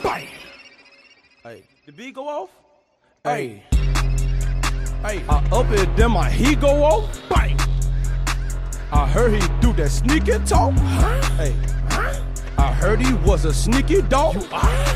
Bang. Hey, the beat go off? Hey. Hey, I up it, then my heat go off. bang. I heard he do that sneaky talk. Hey, I heard he was a sneaky dog.